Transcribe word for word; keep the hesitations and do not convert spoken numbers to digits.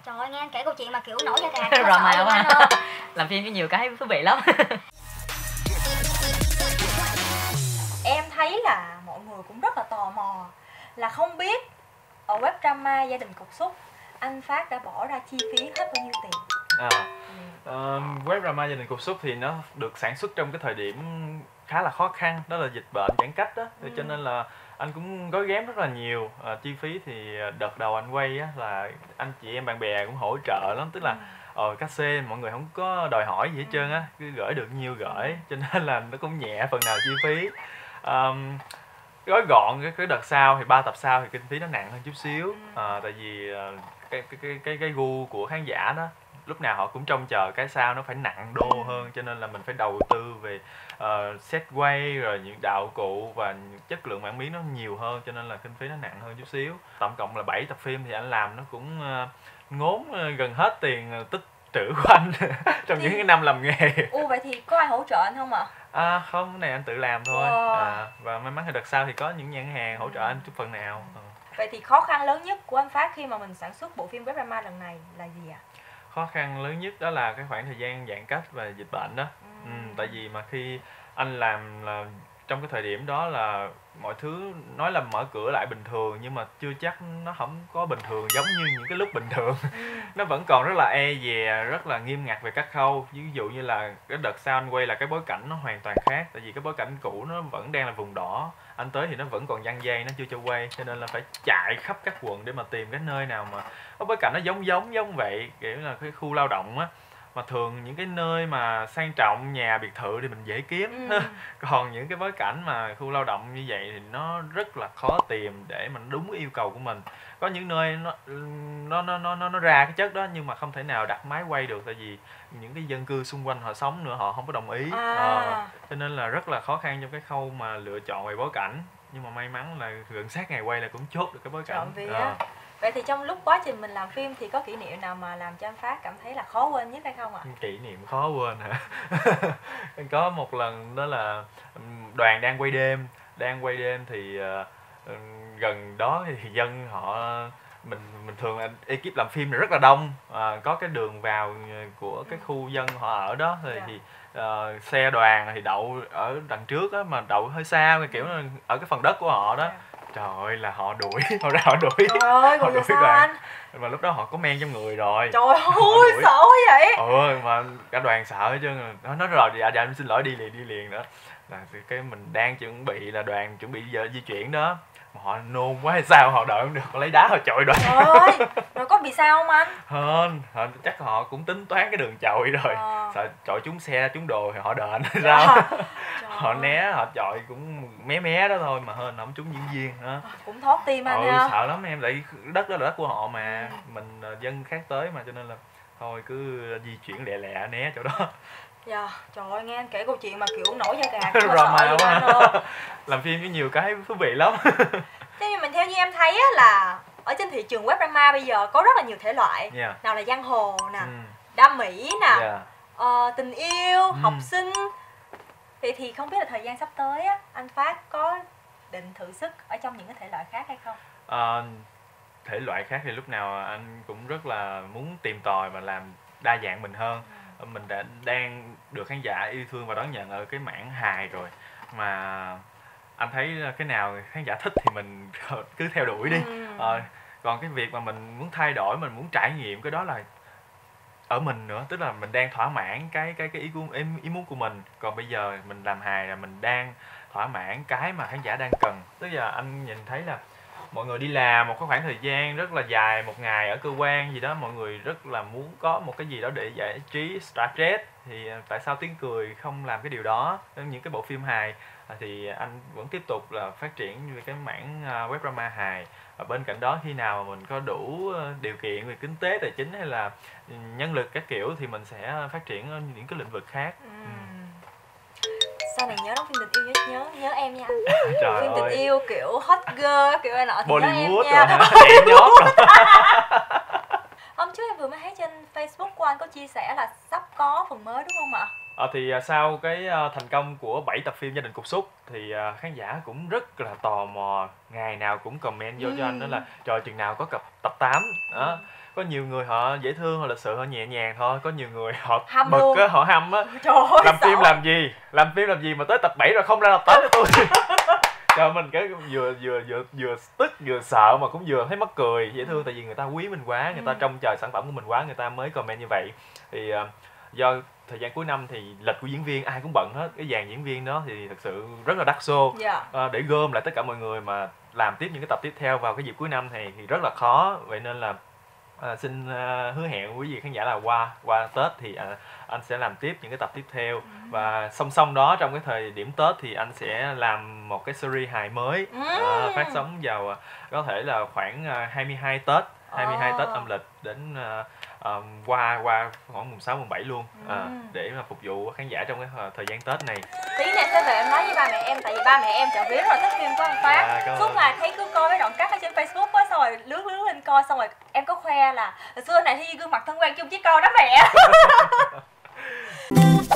Trời ơi, nghe anh kể câu chuyện mà kiểu nổi da gà. Rồi mà anh quá. ơi. Làm phim có nhiều cái thú vị lắm. Em thấy là mọi người cũng rất là tò mò là không biết ở web drama Gia đình cục súc anh Phát đã bỏ ra chi phí hết bao nhiêu tiền? À, uh, web drama Gia đình cục súc thì nó được sản xuất trong cái thời điểm khá là khó khăn, đó là dịch bệnh giãn cách đó, ừ. Cho nên là anh cũng gói ghém rất là nhiều. À, chi phí thì đợt đầu anh quay á, là anh chị em bạn bè cũng hỗ trợ lắm, tức là ờ uh, cát xê mọi người không có đòi hỏi gì hết trơn á, cứ gửi được nhiêu gửi, cho nên là nó cũng nhẹ phần nào chi phí. Um, gói gọn cái cái đợt sau thì ba tập sau thì kinh phí nó nặng hơn chút xíu, à, tại vì cái cái cái cái cái gu của khán giả đó lúc nào họ cũng trông chờ cái sao nó phải nặng đô hơn, cho nên là mình phải đầu tư về uh, set quay rồi những đạo cụ và chất lượng mảng miếng nó nhiều hơn, cho nên là kinh phí nó nặng hơn chút xíu. Tổng cộng là bảy tập phim thì anh làm nó cũng uh, ngốn uh, gần hết tiền uh, tích trữ của anh trong thì... những cái năm làm nghề. Ủa vậy thì có ai hỗ trợ anh không ạ? À không, cái này anh tự làm thôi. Wow. À, và may mắn thì đợt sau thì có những nhãn hàng hỗ trợ anh chút phần nào. Ừ. Vậy thì khó khăn lớn nhất của anh Phát khi mà mình sản xuất bộ phim web drama lần này là gì ạ? À? Khó khăn lớn nhất đó là cái khoảng thời gian giãn cách và dịch bệnh đó. Ừ. Ừ, tại vì mà khi anh làm là trong cái thời điểm đó là mọi thứ nói là mở cửa lại bình thường, nhưng mà chưa chắc nó không có bình thường giống như những cái lúc bình thường. Nó vẫn còn rất là e dè, rất là nghiêm ngặt về các khâu. Ví dụ như là cái đợt sau anh quay là cái bối cảnh nó hoàn toàn khác, tại vì cái bối cảnh cũ nó vẫn đang là vùng đỏ, anh tới thì nó vẫn còn giăng dây, nó chưa cho quay, cho nên là phải chạy khắp các quận để mà tìm cái nơi nào mà có bối cảnh nó giống giống giống vậy, kiểu là cái khu lao động á. Mà thường những cái nơi mà sang trọng, nhà biệt thự thì mình dễ kiếm. Ừ. Còn những cái bối cảnh mà khu lao động như vậy thì nó rất là khó tìm để mà đúng yêu cầu của mình. Có những nơi nó nó nó nó nó ra cái chất đó nhưng mà không thể nào đặt máy quay được, tại vì những cái dân cư xung quanh họ sống nữa, họ không có đồng ý. À. À, cho nên là rất là khó khăn trong cái khâu mà lựa chọn về bối cảnh. Nhưng mà may mắn là gần sát ngày quay là cũng chốt được cái bối cảnh. À. Vậy thì trong lúc quá trình mình làm phim thì có kỷ niệm nào mà làm cho anh Phát cảm thấy là khó quên nhất hay không ạ? À? Kỷ niệm khó quên hả? Có một lần đó là đoàn đang quay đêm, đang quay đêm thì uh, gần đó thì dân họ mình mình thường là ekip làm phim là rất là đông, à, có cái đường vào của cái khu dân họ ở đó thì, yeah. thì uh, xe đoàn thì đậu ở đằng trước á, mà đậu hơi xa, kiểu là ở cái phần đất của họ đó. Yeah. Trời ơi là họ đuổi, họ ra họ đuổi. Trời ơi, họ đuổi đoàn. Anh? Mà lúc đó họ có men trong người rồi. Trời ơi, sợ vậy. Ừ, mà cả đoàn sợ chứ. Nó nói rồi, dạ dạ em xin lỗi, đi liền đi liền nữa. Là cái mình đang chuẩn bị là đoàn chuẩn bị giờ di chuyển đó. Mà họ nôn quá hay sao, họ đợi không được, họ lấy đá họ chọi đoàn. Trời ơi, rồi có bị sao không anh? Hơn, họ, chắc họ cũng tính toán cái đường chọi rồi. À. Sợ chọi trúng xe, trúng đồ thì họ đền hay sao. À. Họ né, họ chọi cũng mé mé đó thôi mà hơn không trúng diễn viên nữa. À, cũng thót tim anh. Ừ, ha. Sợ lắm em, tại đất đó là đất của họ mà. Ừ. Mình dân khác tới mà, cho nên là thôi cứ di chuyển lẹ lẹ né chỗ đó. Dạ, trời ơi, nghe anh kể câu chuyện mà kiểu nổi da gà rồi mà quá. Làm phim có nhiều cái thú vị lắm. Thế nhưng mình theo như em thấy á, là ở trên thị trường web drama bây giờ có rất là nhiều thể loại. Yeah. Nào là giang hồ nè, ừ. đam mỹ nè, yeah. uh, tình yêu, ừ. học sinh. Vậy thì không biết là thời gian sắp tới á, anh Phát có định thử sức ở trong những cái thể loại khác hay không? Uh, thể loại khác thì lúc nào anh cũng rất là muốn tìm tòi và làm đa dạng mình hơn. Ừ. Mình đã đang được khán giả yêu thương và đón nhận ở cái mảng hài rồi, mà anh thấy cái nào khán giả thích thì mình cứ theo đuổi đi. Ừ. Ờ, còn cái việc mà mình muốn thay đổi, mình muốn trải nghiệm, cái đó là ở mình nữa, tức là mình đang thỏa mãn cái cái cái ý của ý, ý muốn của mình. Còn bây giờ mình làm hài là mình đang thỏa mãn cái mà khán giả đang cần. Tức là anh nhìn thấy là mọi người đi làm một cái khoảng thời gian rất là dài, một ngày ở cơ quan gì đó, mọi người rất là muốn có một cái gì đó để giải trí, xả stress, thì tại sao Tiếng Cười không làm cái điều đó? Những cái bộ phim hài thì anh vẫn tiếp tục là phát triển về cái mảng web drama hài. Và bên cạnh đó khi nào mà mình có đủ điều kiện về kinh tế, tài chính hay là nhân lực các kiểu thì mình sẽ phát triển ở những cái lĩnh vực khác. Ừ. Ừ. Sau này nhớ đóng phim tình yêu, nhớ nhớ nhớ em nha. Trời phim ơi. tình yêu kiểu hot girl kiểu này nọ thì Bollywood nhớ em nha. Đẹp nhót rồi. Hôm trước em vừa mới thấy trên Facebook của anh có chia sẻ là sắp có phần mới đúng không ạ? À, thì sau cái thành công của bảy tập phim Gia đình Cục Súc thì khán giả cũng rất là tò mò, ngày nào cũng comment vô ừ. cho anh đó là trời chừng nào có cặp tập tám đó. Ừ. Có nhiều người họ dễ thương, họ lịch sự, họ nhẹ nhàng thôi, có nhiều người họ hâm bực á, họ hâm á. Làm phim làm gì? Làm phim làm gì mà tới tập bảy rồi không ra tập tám cho tôi. Trời, mình cái vừa vừa vừa vừa tức vừa sợ mà cũng vừa thấy mắc cười, dễ thương, tại vì người ta quý mình quá, người ta trông chờ sản phẩm của mình quá, người ta mới comment như vậy. Thì uh, do thời gian cuối năm thì lịch của diễn viên ai cũng bận hết, cái dàn diễn viên đó thì thật sự rất là đắt xô. Yeah. Uh, để gom lại tất cả mọi người mà làm tiếp những cái tập tiếp theo vào cái dịp cuối năm này thì rất là khó. Vậy nên là À, xin uh, hứa hẹn quý vị khán giả là qua qua Tết thì uh, anh sẽ làm tiếp những cái tập tiếp theo. Ừ. Và song song đó trong cái thời điểm Tết thì anh sẽ làm một cái series hài mới ừ. uh, phát sóng vào uh, có thể là khoảng uh, hai mươi hai Tết, hai mươi hai oh. Tết âm lịch đến uh, uh, qua qua khoảng mùng sáu mùng bảy luôn uh, ừ. để mà phục vụ khán giả trong cái uh, thời gian Tết này. Tí nữa sẽ về em nói với ba mẹ em, tại vì ba mẹ em chợ viếng rồi thích phim của anh Phát. À, xuống là thấy cứ coi mấy đoạn cắt ở trên Facebook á, xong rồi lướt lướt lên coi, xong rồi em có khoe là xưa này thì gương mặt thân quen chung chứ con đó mẹ.